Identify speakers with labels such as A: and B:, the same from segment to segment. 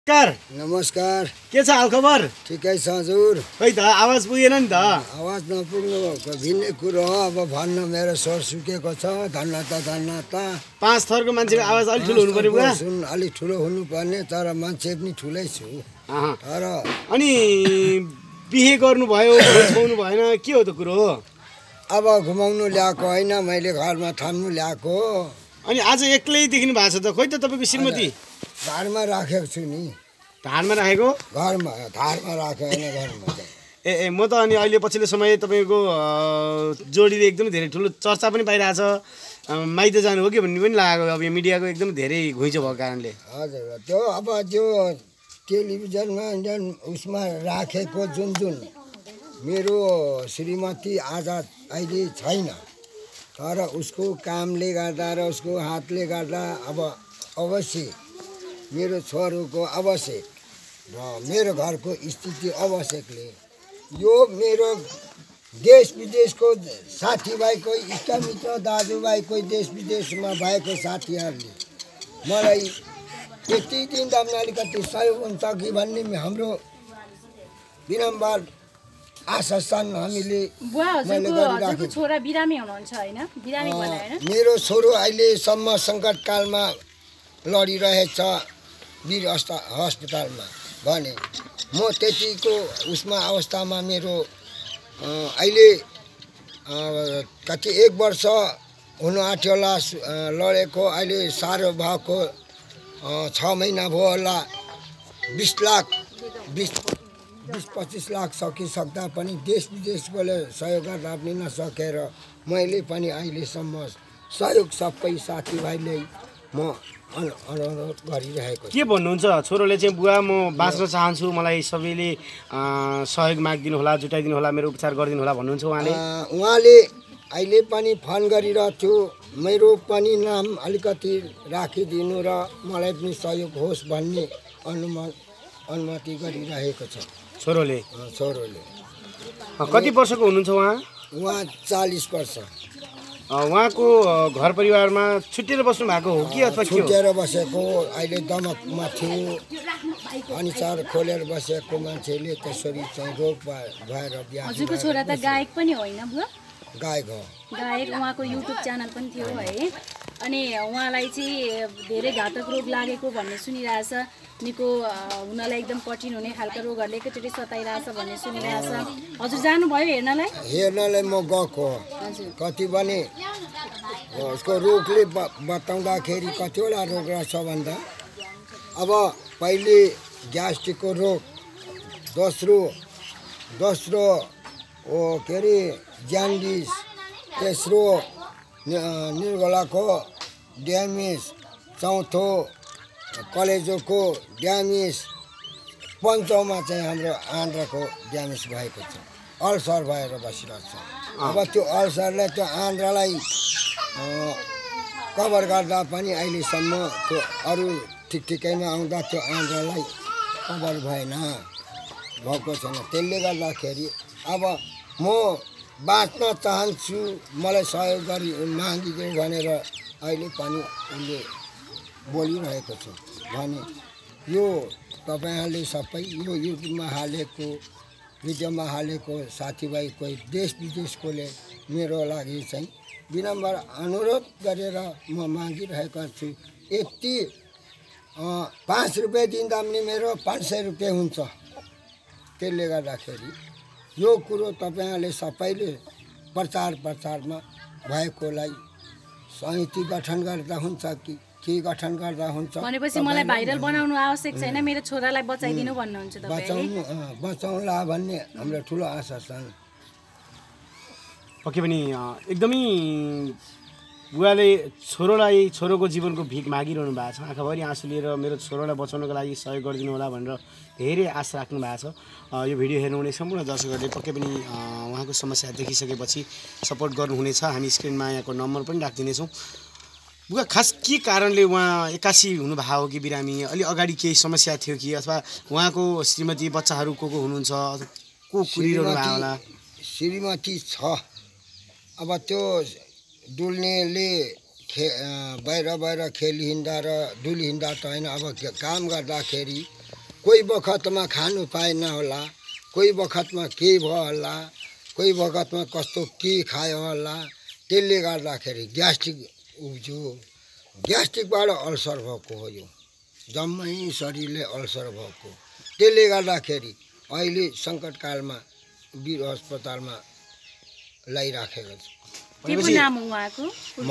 A: नमस्कार
B: के छ हालखबर?
A: ठिकै छ हजुर।
B: खै त आवाज पुगेन नि त।
A: आवाज नपुग्नु भिन्नै कुरो हो। अब भन्न मेरो स्वर सुकेको छ। धन्यता
B: 5 थरको मान्छेको आवाज अलि ठुलो हुनु पर्यो बुवा।
A: सुन अलि ठुलो हुनुपर्ने, तर मान्छे पनि ठुलै छु। तर
B: अनि बिहे गर्नु भयो, घुमाउनु भएन, के हो त कुरो?
A: अब घुमाउनु ल्याएको होइन, मैले घरमा थाम्नु ल्याएको।
B: अनि आज एक्लै देख्नु भएको छ त। खोइ त तपाईँको श्रीमती?
A: घरमा राखेको छु नि।
B: धारमा राखेको?
A: घरमा धारमा राखेको होइन, घरमा।
B: ए म त अनि अहिले पछिल्लो समय तपाईँको जोडीले एकदमै धेरै ठुलो चर्चा पनि पाइरहेछ। माइत जानु हो कि भन्ने पनि लागेको। अब यो मिडियाको एकदमै धेरै घुइँचो भएको कारणले।
A: हजुर, त्यो अब त्यो टेलिभिजनमा उसमा राखेको जुन मेरो श्रीमती आज अहिले छैन, तर उसको कामले गर्दा र उसको हातले गर्दा अब अवश्य मेरो छोरोको अवश्य र मेरो घरको स्थिति आवश्यकले यो मेरो देश विदेशको साथीभाइको इष्टमित्र दाजुभाइको देश विदेशमा भएको साथीहरूले मलाई यति दिँदा पनि अलिकति सहयोग हुन्छ कि भन्ने हाम्रो विनम्र आश्वासन हामीले
C: छोरा बिरामी हुनुहुन्छ हैन? बिरामी भने हैन?
A: मेरो छोरो अहिलेसम्म सङ्कटकालमा लडिरहेछ वीर अस्पतालमा भने म त्यतिको उसमा अवस्थामा मेरो अहिले कति 1 वर्ष हुनु आँट्यो होला लडेको। अहिले साह्रो भएको 6 महिना भयो होला। 20-25 लाख सकिसक्दा पनि देश विदेशकोले सहयोग गर्दा पनि नसकेर मैले पनि अहिलेसम्म सहयोग सबै साथीभाइले म अनुरोध गरिरहेको छु।
B: के भन्नुहुन्छ छोरोले चाहिँ? बुवा म बाँच्न चाहन्छु, मलाई सबैले सहयोग मागिदिनु होला, जुटाइदिनु होला, मेरो उपचार गरिदिनु होला भन्नुहुन्छ उहाँले?
A: उहाँले अहिले पनि फोन गरिरहेको छु। मेरो पनि नाम अलिकति राखिदिनु र मलाई पनि सहयोग होस् भन्ने अनुमति गरिरहेको छ छोरोले।
B: कति वर्षको हुनुहुन्छ उहाँ?
A: उहाँ 40 वर्ष।
B: उहाँको घर परिवारमा छुट्टिएर बस्नु भएको हो कि अथवा के हो?
A: छुट्टिएर बसेको, अहिले दमकमा थियो अनि चार खोलेर बसेको मान्छेले त्यसरी चाहिँ रोग भएर बिहा।
C: हजुरको छोरा त गायक पनि होइन बुवा?
A: गायक हो।
C: गायक, उहाँको युट्युब च्यानल पनि थियो है। अनि उहाँलाई चाहिँ धेरै घातक रोग लागेको भन्ने सुनिरहेछ। निको हुनलाई एकदम कठिन हुने खालका रोगहरूले एकैचोटि सताइरहेछ भन्ने सुनिरहेछ। हजुर जानुभयो हेर्नलाई?
A: हेर्नलाई म गएको। कति भने उसको रोगले बताउँदाखेरि कतिवटा रोग रहेछ भन्दा अब पहिले ग्यास्ट्रिकको रोग, दोस्रो के अरे ज्यान्डिस, तेस्रो निर्गलाको ड्यामेज, चौथो कलेजोको ड्यामेज, पञ्चौँमा चाहिँ हाम्रो आन्द्राको ड्यामेज भएको छ। अल्सर भएर बसिरहेको छ। अब त्यो अल्सरलाई त्यो आन्द्रालाई कभर गर्दा पनि अहिलेसम्म त्यो अरू ठिकैमा आउँदा त्यो आन्द्रालाई कभर भएको छैन। त्यसले गर्दाखेरि अब म बाँच्न चाहन्छु, मलाई सहयोग गरी मागिदिनु भनेर अहिले पनि उसले बोलिरहेको छु भने यो तपाईँहरूले सबै यो युट्युबमा हालेको, भिडियोमा हालेको साथीभाइ कोही देश विदेशकोले मेरो लागि चाहिँ विनम्र अनुरोध गरेर म मागिरहेको छु। यति 5 रुपियाँ दिँदा पनि मेरो 500 रुपियाँ हुन्छ। त्यसले गर्दाखेरि यो कुरो तपाईँहरूले सबैले प्रचारमा भएकोलाई समिति गठन गर्दा हुन्छ कि के गठन गर्दा हुन्छ
C: भनेपछि मलाई भाइरल बनाउनु आवश्यक छैन, मेरो छोरालाई बचाइदिनु भन्नुहुन्छ तपाईले?
A: बचाउला भन्ने हाम्रो ठुलो आशा छ।
B: पक्कै पनि एकदमै बुवाले छोरोको जीवनको भिख मागिरहनु भएको छ। आँखाभरि आँसु लिएर मेरो छोरोलाई बचाउनको लागि सहयोग गरिदिनु होला भनेर धेरै आश राख्नु भएको छ। यो भिडियो हेर्नुहुने सम्पूर्ण दर्शकहरूले पक्कै पनि उहाँको समस्या देखिसकेपछि सपोर्ट गर्नुहुनेछ। हामी स्क्रिनमा यहाँको नम्बर पनि राखिदिनेछौँ। बुवा खास के कारणले उहाँ एक्कासी हुनुभएको हो कि बिरामी? अलि अगाडि केही समस्या थियो कि अथवा उहाँको श्रीमती बच्चाहरू को हुनुहुन्छ? को कुरिरहनु भएको होला?
A: श्रीमती छ। अब त्यो डुल्नेले बाहिर खेल हिँड्दा र डुल हिँड्दा त होइन। अब काम गर्दाखेरि कोही बखतमा खानु पाएन होला, कोही बखतमा के भयो होला, कोही बखतमा कस्तो के खायो होला, त्यसले गर्दाखेरि ग्यास्ट्रिक उब्ज्यो। ग्यास्ट्रिकबाट अल्सर भएको हो, यो जम्मै शरीरले अल्सर भएको। त्यसले गर्दाखेरि अहिले सङ्कटकालमा वीर अस्पतालमा ल्याइराखेको छु।
C: के पो नाम हो उहाँको?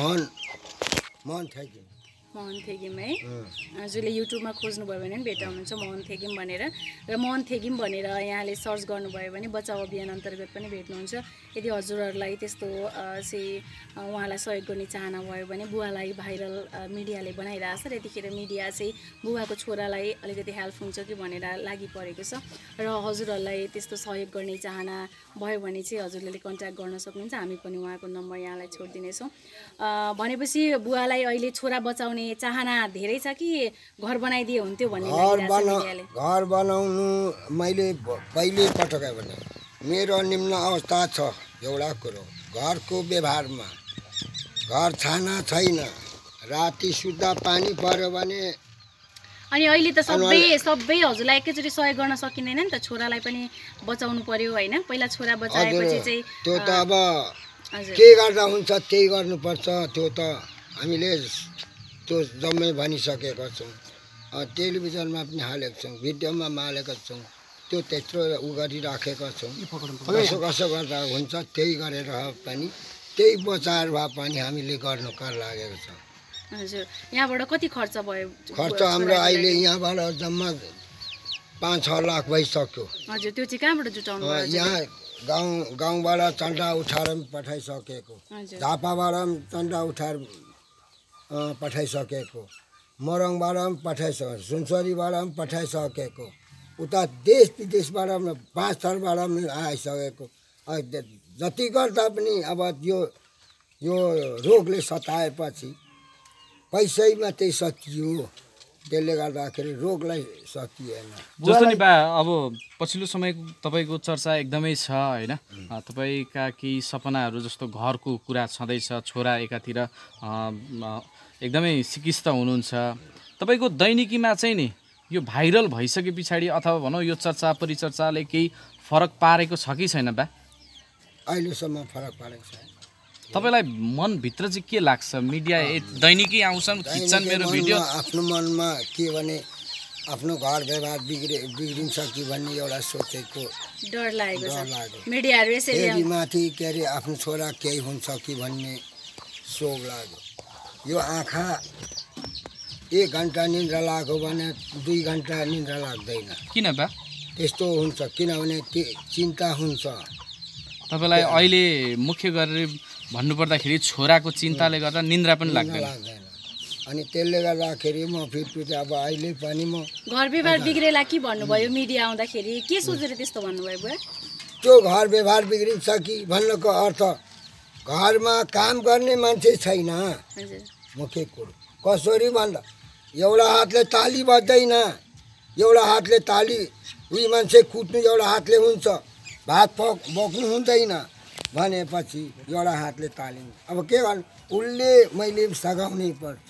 A: मोहन थेगिम।
C: मोहन थेगिम है, हजुरले युट्युबमा खोज्नुभयो भने पनि भेटाउनुहुन्छ मोहन थेगिम भनेर। र मोहन थेगिम भनेर यहाँले सर्च गर्नुभयो भने बचाउ अभियान अन्तर्गत पनि भेट्नुहुन्छ। यदि हजुरहरूलाई त्यस्तो चाहिँ उहाँलाई सहयोग गर्ने चाहना भयो भने बुवालाई भाइरल मिडियाले बनाइरहेछ र यतिखेर मिडिया चाहिँ बुवाको छोरालाई अलिकति हेल्प हुन्छ कि भनेर लागि परेको छ। र हजुरहरूलाई त्यस्तो सहयोग गर्ने चाहना भयो भने चाहिँ हजुरले कन्ट्याक्ट गर्न सक्नुहुन्छ। हामी पनि उहाँको नम्बर यहाँलाई छोडिदिनेछौँ। भनेपछि बुवालाई अहिले छोरा बचाउने चाहना धेरै छ कि घर बनाइदिए हुन्थ्यो भन्ने
A: घर बनाउनु मैले पहिले पटकै भने मेरो निम्न अवस्था छ। एउटा कुरो घरको व्यवहारमा घर छाना छैन, राति सुत्दा पानी पर्यो भने।
C: अनि अहिले त सबै हजुरलाई एकैचोटि सहयोग गर्न सकिँदैन नि त, छोरालाई पनि बचाउनु पर्यो होइन। पहिला छोरा बचाएपछि चाहिँ
A: त्यो त अब के गर्दा हुन्छ त्यही गर्नुपर्छ। त्यो त हामीले त्यो जम्मै भनिसकेका छौँ, टेलिभिजनमा पनि हालेको छौँ, भिडियोमा पनि हालेका छौँ। त्यो त्यत्रो उ गरिराखेका छौँ। कसो कसो गर्दा हुन्छ त्यही गरेर पनि त्यही बचाएर भए पनि हामीले गर्नु कर लागेको छ।
C: हजुर, यहाँबाट कति खर्च भयो?
A: खर्च हाम्रो अहिले यहाँबाट जम्मा 5-6 लाख भइसक्यो।
C: हजुर, त्यो चाहिँ कहाँबाट जुटाउनु भयो?
A: यहाँ गाउँबाट चन्दा उठाएर पनि पठाइसकेको, झापाबाट पनि चन्दा उठाएर पठाइसकेको, मोरङबाट पनि पठाइसकेको, सुनसरीबाट पनि पठाइसकेको, उता देश विदेशबाट पनि 5 थरबाट पनि आइसकेको। जति गर्दा पनि अब यो रोगले सताएपछि पैसै मात्रै सकियो। त्यसले गर्दाखेरि रोगलाई सकिएन।
D: जस्तो नि बा, अब पछिल्लो समय तपाईँको चर्चा एकदमै छ होइन। तपाईँका केही सपनाहरू जस्तो घरको कुरा छँदैछ, छोरा एकातिर एकदमै सिकिस्त हुनुहुन्छ। तपाईँको दैनिकीमा चाहिँ नि यो भाइरल भइसके पछाडि अथवा भनौँ यो चर्चा परिचर्चाले केही फरक पारेको छ कि छैन बा?
A: अहिलेसम्म फरक पारेको छ।
D: तपाईँलाई मनभित्र चाहिँ के लाग्छ? मिडिया दैनिकी आउँछन्, खिच्छन् मेरो भिडियो।
A: आफ्नो मनमा के भने आफ्नो घर व्यवहार बिग्रिन्छ कि भन्ने एउटा सोचेको
C: डर लागेको छ। मिडियाहरू यसरी
A: माथि के अरे आफ्नो छोरा केही हुन्छ कि भन्ने सोच लाग्यो। यो आँखा 1 घन्टा निन्द्रा लाग्यो भने 2 घन्टा निन्द्रा लाग्दैन।
D: किन बा
A: त्यस्तो हुन्छ? किनभने चिन्ता हुन्छ।
D: तपाईँलाई अहिले मुख्य गरेर भन्नुपर्दाखेरि छोराको चिन्ताले गर्दा निन्द्रा पनि लाग्दैन।
A: अनि त्यसले गर्दाखेरि म फेरि अब अहिले पनि म
C: घर व्यवहार बिग्रेला कि भन्नुभयो मिडिया आउँदाखेरि, के सोचेर त्यस्तो भन्नुभयो बुवा?
A: त्यो घर व्यवहार बिग्रिन्छ कि भन्नुको अर्थ घरमा काम गर्ने मान्छे छैन। मुख्य कुरो कसरी भन्दा एउटा हातले ताली बज्दैन, एउटा हातले ताली उही मान्छे कुट्नु एउटा हातले हुन्छ, भात बोक्नु हुँदैन भनेपछि एउटा हातले ताली। अब के गर्नु, उसले मैले सघाउनै पर्छ,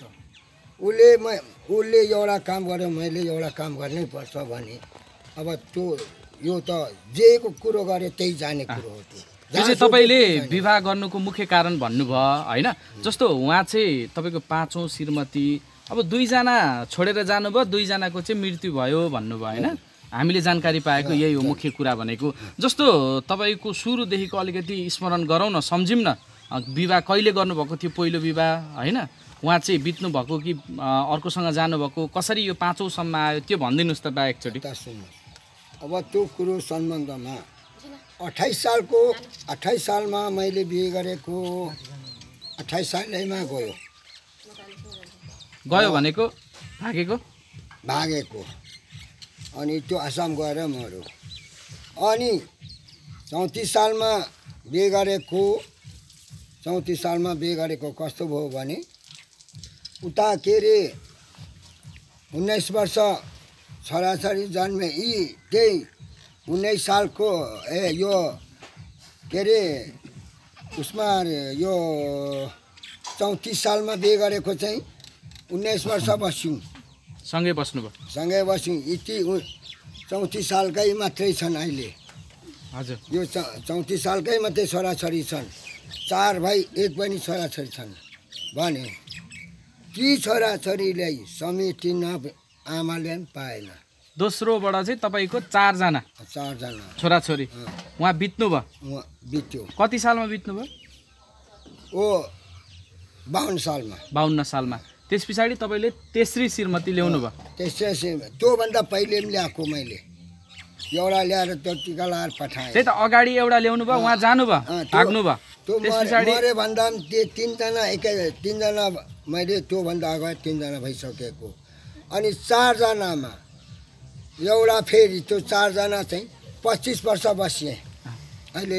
A: उसले एउटा काम गर्यो मैले एउटा काम गर्नै पर्छ भने अब त्यो यो त जेको कुरो गरे त्यही जाने कुरो हो।
D: त्यो चाहिँ तपाईँले विवाह गर्नुको मुख्य कारण भन्नुभयो होइन। जस्तो उहाँ चाहिँ तपाईँको 5औँ श्रीमती, अब 2 जना छोडेर जानुभयो, 2 जनाको चाहिँ मृत्यु भयो भन्नुभयो होइन। हामीले जानकारी पाएको यही हो मुख्य कुरा भनेको। जस्तो तपाईँको सुरुदेखिको अलिकति स्मरण गरौँ न, सम्झौँ न। विवाह कहिले गर्नुभएको थियो पहिलो विवाह होइन? उहाँ चाहिँ बित्नु भएको कि अर्कोसँग जानुभएको, कसरी यो 5औँसम्म आयो त्यो भनिदिनुहोस् त बा एकचोटि।
A: अब त्यो कुरो सम्बन्धमा 28 सालमा मैले बिहे गरेको, 28 सालैमा
D: गयो भनेको
A: भागेको अनि त्यो आसाम गएर मऱ्यो। अनि 34 सालमा बिहे गरेको, 34 सालमा बिहे गरेको कस्तो भयो भने उता के अरे 19 वर्ष छोराछोरी जन्मे, यी त्यही 19 सालको यो के अरे उसमा यो 34 सालमा बिहे गरेको चाहिँ 19 वर्ष बस्यौँ।
D: सँगै बस्नुभयो
A: सँगै बस्यौँ। यति 34 सालकै मात्रै छन् अहिले।
D: हजुर
A: यो 34 सालकै मात्रै छोराछोरी छन्। 4 भाइ 1 बहिनी छोराछोरी छन् भने ती छोराछोरीलाई समेटिन आमाले पनि पाएन।
D: दोस्रोबाट चाहिँ तपाईँको 4 जना
A: 4 जना
D: छोराछोरी उहाँ बित्नुभयो।
A: उहाँ बित्यो।
D: कति सालमा बित्नुभयो?
A: ओ 52 सालमा।
D: 52 सालमा। त्यस पछाडि तपाईँले तेस्री श्रीमती ल्याउनु भयो।
A: त्यसै त्योभन्दा पहिले पनि ल्याएको मैले। एउटा ल्याएर त्यो टिका लगाएर पठाएँ।
D: त्यही त अगाडि एउटा ल्याउनु भयो, उहाँ जानुभयो, भाग्नु भयो।
A: त्यो मरे भन्दा पनि त्यो 3 जना 3 जना मैले त्योभन्दा अगाडि 3 जना भइसकेको। अनि 4 जनामा एउटा फेरि त्यो 4 जना चाहिँ 25 वर्ष बसिए। अहिले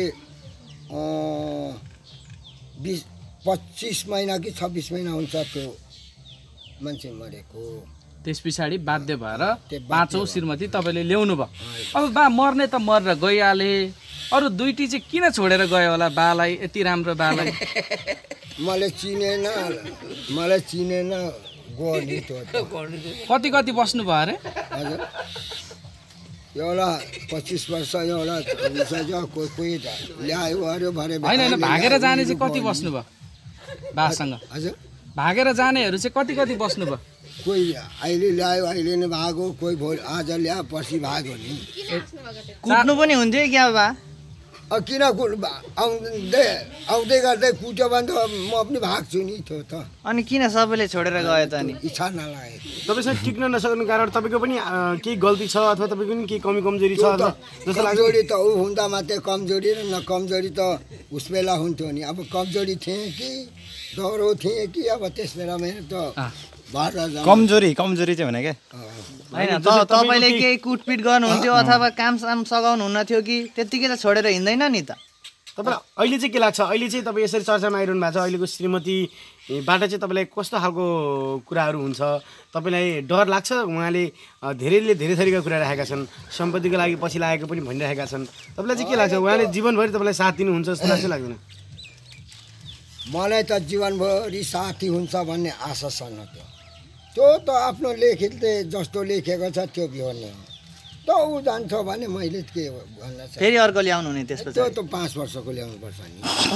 A: 25 महिना कि 26 महिना हुन्छ त्यो मान्छे मरेको।
D: त्यस पछाडि बाध्य भएर 5औं श्रीमती तपाईँले ल्याउनु भयो। अब बा मर्ने त मरेर गइहाले, अरू दुईटी चाहिँ किन छोडेर गयो होला बालाई, यति राम्रो बालाई?
A: मलाई चिनेन गयो नि त्यो।
D: कति कति बस्नुभयो अरे?
A: हजुर एउटा 25 वर्ष एउटा कोही ल्यायो अरे भरे
D: होइन भागेर जाने चाहिँ कति बस्नुभयो बासँग?
A: हजुर
D: भागेर जानेहरू चाहिँ कति कति बस्नुभयो?
A: कोही अहिले ल्यायो अहिले नै भागो, कोही भोलि आज ल्या पछि भाग्यो नि।
E: कुट्नु पनि हुन्थ्यो क्या बा?
A: किन आउँदै गर्दै कुट्यो भने त म पनि भाग्छु नि त्यो त।
E: अनि किन सबैले छोडेर गयो त? अनि
A: इच्छा नलागेको।
B: तपाईँसँग टिक्न नसक्नु कारण तपाईँको पनि केही गल्ती छ अथवा तपाईँको पनि केही कमी कमजोरी छ अथवा जस्तो लाग्छ?
A: कमजोरी त ऊ हुँदा मात्रै कमजोरी र न कमजोरी त उस बेला हुन्थ्यो नि। अब कमजोरी थिएँ कि डह्रो थिएँ कि अब त्यस बेला मेरो त
F: कमजोरी चाहिँ भने क्या
E: होइन तपाईँले केही कुटपिट गर्नुहुन्थ्यो अथवा कामसाम सघाउनु हुन्न थियो कि त्यत्तिकै त छोडेर हिँड्दैन नि त?
B: तपाईँलाई अहिले चाहिँ के लाग्छ? अहिले चाहिँ तपाईँ यसरी चर्चामा आइरहनु भएको छ, अहिलेको श्रीमतीबाट चाहिँ तपाईँलाई कस्तो खालको कुराहरू हुन्छ? तपाईँलाई डर लाग्छ? उहाँले धेरैले धेरै थरीका कुरा राखेका छन्, सम्पत्तिको लागि पछि लागेको पनि भनिरहेका छन्। तपाईँलाई चाहिँ के लाग्छ? उहाँले जीवनभरि तपाईँलाई साथ दिनुहुन्छ जस्तो लाग्छ लाग्दैन?
A: मलाई त जीवनभरि साथी हुन्छ भन्ने आशा छैन। त्यो त आफ्नो लेखितले जस्तो लेखेको छ त्यो बिहोर्ने हो। त ऊ जान्छ भने मैले के भन्न चाहन्छु,
E: फेरि अर्को ल्याउनु हुने त्यसपछि?
A: त्यो त 5 वर्षको ल्याउनुपर्छ नि।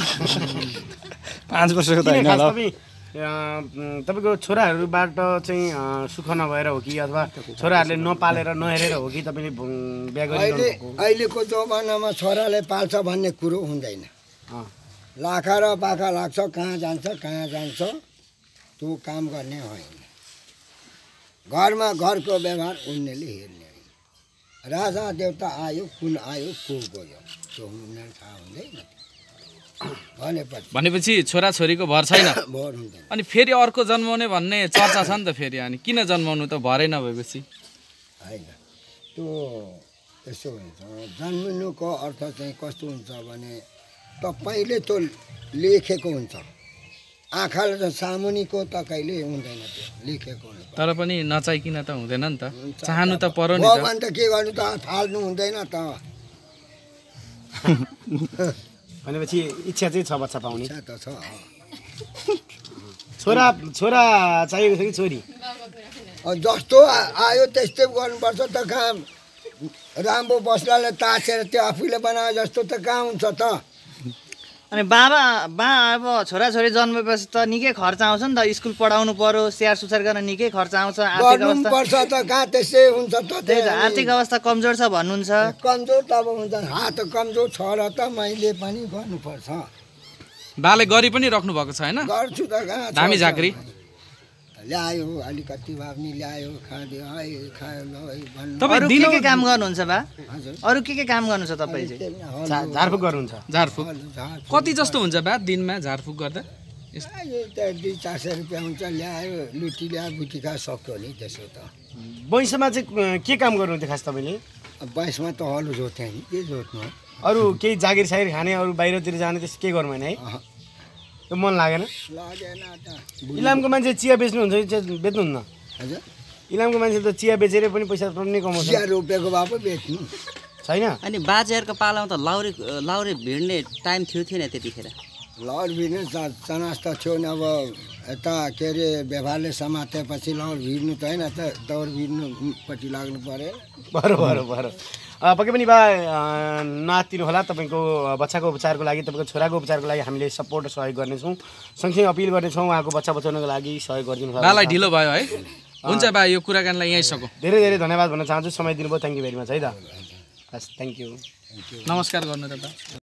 F: 5 वर्षको त होइन होला।
B: तपाईँको छोराहरूबाट चाहिँ सुख नभएर हो कि अथवा छोराहरूले नपालेर नहेरेर हो कि तपाईँले बिहा गर्नु?
A: अहिलेको जमानामा छोराले पाल्छ भन्ने कुरो हुँदैन। लाखा र पाखा लाग्छ, कहाँ जान्छ त्यो काम गर्ने होइन। घरमा घरको व्यवहार उनीहरूले हेर्ने होइन। राजा देवता आयो, कुन आयो को गयो त्यो उनीहरू थाहा हुँदैन।
D: भनेपछि छोराछोरीको भर छैन?
A: भर हुँदैन।
D: अनि फेरि अर्को जन्माउने भन्ने चर्चा छ नि त फेरि। अनि किन जन्माउनु त भरै नभएपछि?
A: होइन त्यो यसो हुन्छ। जन्मिनुको अर्थ चाहिँ कस्तो हुन्छ भने तपाईँले त्यो लेखेको हुन्छ, आँखाले त सामुनीको त कहिले हुँदैन, त्यो लेखेको हुन्छ।
D: तर पनि नचाहिकन त हुँदैन नि त, चाहनु त पर्यो नि त।
A: भगवान त के गर्नु त, फाल्नु हुँदैन त।
B: भनेपछि इच्छा चाहिँ छ बच्चा पाउने?
A: इच्छा त छ।
B: छोरा चाहिएको छ कि छोरी?
A: जस्तो आयो त्यस्तै गर्नुपर्छ त। काम राम्रो बस्लाले ताछेर त्यो आफूले बनाए जस्तो त कहाँ हुन्छ त?
E: अनि अब छोराछोरी जन्मेपछि त निकै खर्च आउँछ नि त। स्कुल पढाउनु पर्यो, स्याहार सुसार गर्न निकै खर्च आउँछ। आर्थिक
A: अवस्था त कहाँ त्यसै हुन्छ त?
E: त्यही त, आर्थिक अवस्था कमजोर छ भन्नुहुन्छ।
A: कमजोर त अब हुन्छ, हात कमजोर छ र त मैले पनि गर्नुपर्छ।
D: बाले गरी पनि राख्नु भएको छ होइन?
A: गर्छु त। कहाँ
D: धामी झाँक्री
A: ल्यायो, अलिकति भए पनि ल्यायो, खायो भन्नु।
E: अरू के काम गर्नुहुन्छ बा?
A: हजुर
E: अरू के काम गर्नुहुन्छ तपाईँ चाहिँ?
B: झारफुक गर्नुहुन्छ?
D: झारफुक कति जस्तो हुन्छ बा दिनमा झारफुक गर्दा?
A: 200-400 रुपियाँ हुन्छ। ल्यायो, लुटी ल्यायो, बुटी खा सक्यो नि त्यसो त।
B: बैंसमा चाहिँ के काम गर्नुहुन्थ्यो खास तपाईँले?
A: बैंसमा त हलो जोत्थेँ नि, के जोत्नु?
B: अरू केही जागिर सागिर खाने, अरू बाहिरतिर जाने त्यस्तो के गर्नु होइन है? त्यो मन लागेन? इलामको मान्छे चिया बेच्नुहुन्छ कि बेच्नुहुन्न?
A: हजुर,
B: इलामको मान्छे त चिया बेचेर पनि पैसा पनि कमाउँछ।
A: चिया रोपेको भए पो बेच्नु
B: छैन?
G: अनि बाजेहरूको पालामा त लाउरे भिड्ने टाइम थिएन त्यतिखेर?
A: लहर भिर्नु चनास त थियो नि अब यता के अरे व्यवहारले समातेपछि लहर भिर्नु त होइन त दौड भिर्नुपट्टि लाग्नु पऱ्यो
B: बरोबर पक्कै पनि बा नआत्तिनु होला तपाईँको बच्चाको उपचारको लागि तपाईँको छोराको उपचारको लागि हामीले सपोर्ट र सहयोग गर्नेछौँ सँगसँगै अपिल गर्नेछौँ उहाँको बच्चा बचाउनको लागि सहयोग गरिदिनु होला
D: बालाई ढिलो भयो है हुन्छ बा यो कुराकानीलाई यहीँ सकौँ
B: धेरै धेरै धन्यवाद भन्न चाहन्छु समय दिनुभयो थ्याङ्क यू भेरी मच है त हस् थ्याङ्क यू
D: नमस्कार गर्नु त बा